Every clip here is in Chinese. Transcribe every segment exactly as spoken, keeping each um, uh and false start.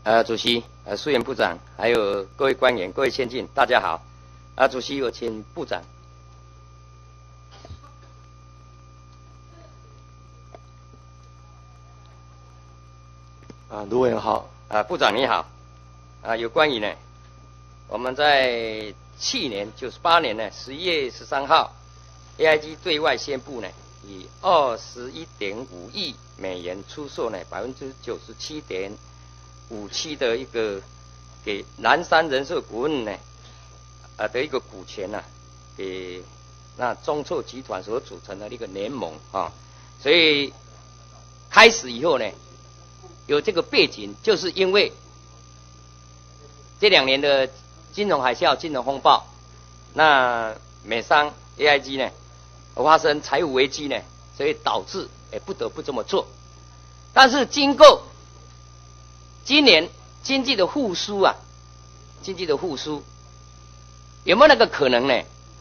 呃，主席、呃，苏元部长，还有各位官员、各位先进，大家好。啊，主席，我请部长。 啊，卢委员好。 啊，部长你好。啊，有关于呢，我们在去年九十八年呢十一月十三号 ，A I G 对外宣布呢，以二十一点五亿美元出售呢百分之九十七点五七的一个给南山人寿股份呢，啊的一个股权呢、啊，给那中策集团所组成的一个联盟啊，所以开始以后呢，有这个背景，就是因为这两年的金融海啸、金融风暴，那美商 A I G 呢发生财务危机呢，所以导致也不得不这么做。但是经过今年经济的复苏啊，经济的复苏有没有那个可能呢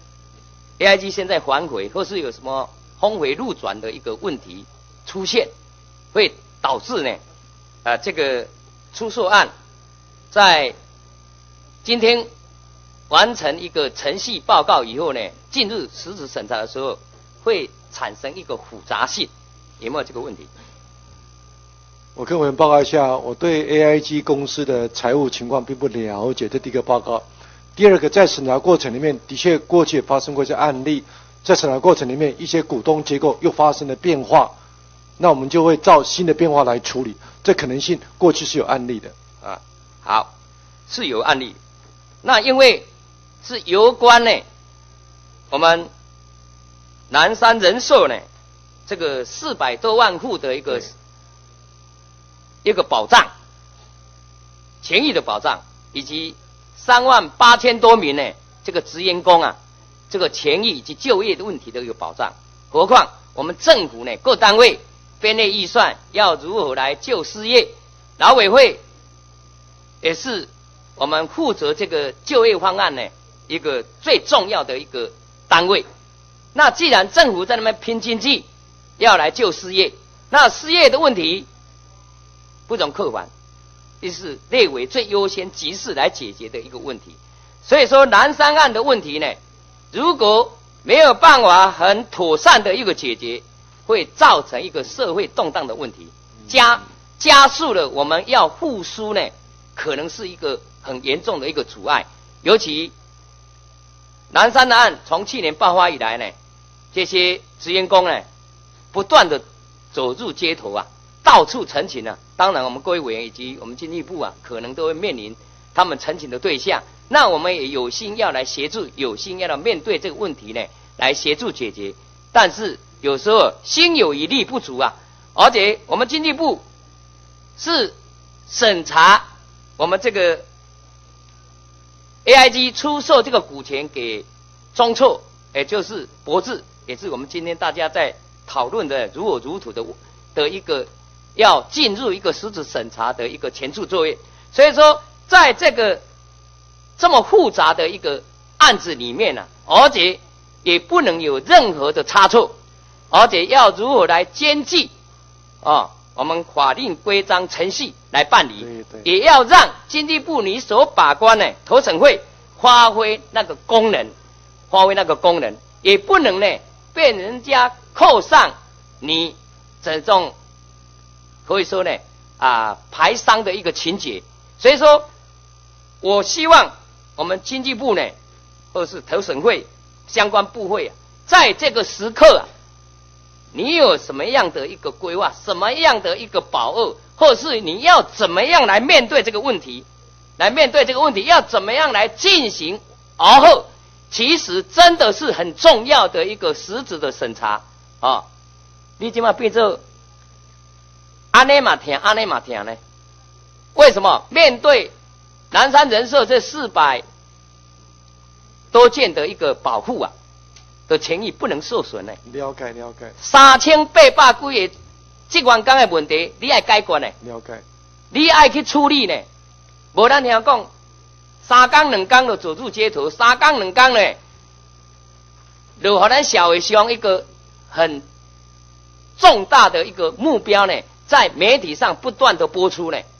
？A I G 现在反悔，或是有什么峰回路转的一个问题出现，会导致呢，啊、呃，这个出售案在今天完成一个程序报告以后呢，进入实质审查的时候，会产生一个复杂性，有没有这个问题？ 我跟委员报告一下，我对 A I G 公司的财务情况并不了解，这第一个报告。第二个，在审查过程里面，的确过去也发生过一些案例，在审查过程里面，一些股东结构又发生了变化，那我们就会照新的变化来处理，这可能性过去是有案例的。 啊，好，是有案例。那因为是有关呢，我们南山人寿呢，这个四百多万户的一个一个保障，权益的保障，以及三万八千多名呢这个职员工啊，这个权益以及就业的问题的一个保障。何况我们政府呢各单位编列预算要如何来救失业，劳委会也是我们负责这个就业方案呢一个最重要的一个单位。那既然政府在那边拼经济，要来救失业，那失业的问题不容客观，这是列为最优先急事来解决的一个问题。所以说南山案的问题呢，如果没有办法很妥善的一个解决，会造成一个社会动荡的问题，加加速了我们要复苏呢，可能是一个很严重的一个阻碍。尤其南山的案从去年爆发以来呢，这些职员工呢不断的走入街头啊，到处陈情啊。当然我们各位委员以及我们经济部啊，可能都会面临他们陈情的对象，那我们也有心要来协助，有心要来面对这个问题呢，来协助解决。但是有时候心有余力不足啊，而且我们经济部是审查我们这个 A I G 出售这个股权给中策，也就是博智，也是我们今天大家在讨论的如火如荼的的一个要进入一个实质审查的一个前置作业。所以说在这个这么复杂的一个案子里面呢、啊，而且也不能有任何的差错，而且要如何来监纪啊，我们法令规章程序来办理， 对对， 也要让经济部你所把关的投审会发挥那个功能，发挥那个功能，也不能呢被人家扣上你这种可以说呢啊排商的一个情节。所以说我希望我们经济部呢或是投审会相关部会啊，在这个时刻啊，你有什么样的一个规划，什么样的一个保护，或是你要怎么样来面对这个问题，来面对这个问题要怎么样来进行，而后其实真的是很重要的一个实质的审查啊。你怎么变成安内马听安内马听呢？为什么面对南山人寿这四百多件的一个保护啊的权益不能受损呢？ 了解了解。 三千八百几个职员工的问题，你爱解决呢？ 了解。 你爱去处理呢？无咱听讲，三天两天就走入街头，三天两天呢，就让咱社会上一个很重大的一个目标呢，在媒体上不断的播出呢。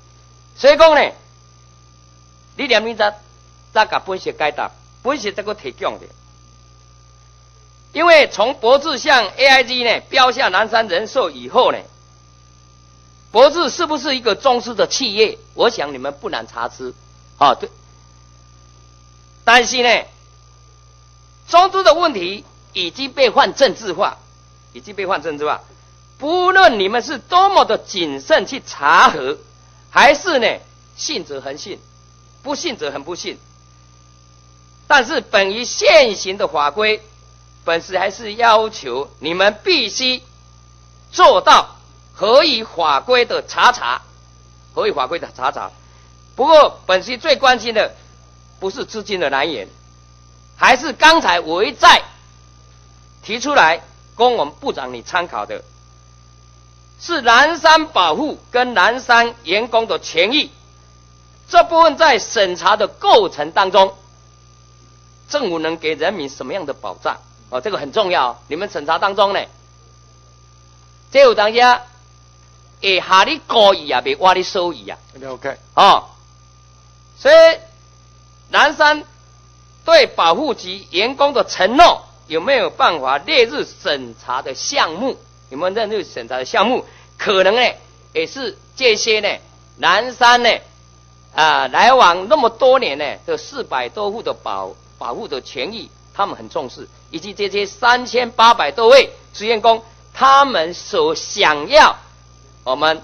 所以讲呢，你念明早早把本席解答，本席这个提供的。因为从博智向 A I G 呢标下南山人寿以后呢，博智是不是一个中资的企业？我想你们不难查知，啊对。但是呢，中资的问题已经被换政治化，已经被换政治化。不论你们是多么的谨慎去查核，还是呢信则恒信，不信则恒不信。但是本于现行的法规。本司还是要求你们必须做到合于法规的查查，合于法规的查查。不过本司最关心的不是资金的来源，还是刚才我一再提出来供我们部长你参考的，是南山保护跟南山员工的权益。这部分在审查的过程当中，政府能给人民什么样的保障？哦，这个很重要、哦。你们审查当中呢，这有当下会下你故意啊，别挖你收益啊。 了解。 哦，所以南山对保护及员工的承诺有没有办法列入审查的项目？有没有列入审查的项目？可能呢，也是这些呢，南山呢，啊、呃，来往那么多年呢的四百多户的保保护的权益，他们很重视。以及这些三千八百多位职员工，他们所想要我们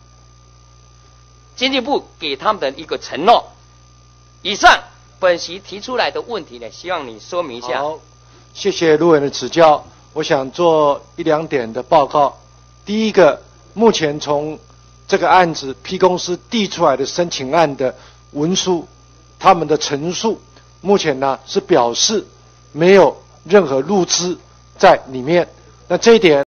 经济部给他们的一个承诺。以上本席提出来的问题呢，希望你说明一下。 好，谢谢卢委员的指教。我想做一两点的报告。第一个，目前从这个案子 P 公司递出来的申请案的文书，他们的陈述，目前呢是表示没有任何入资在里面，那这一点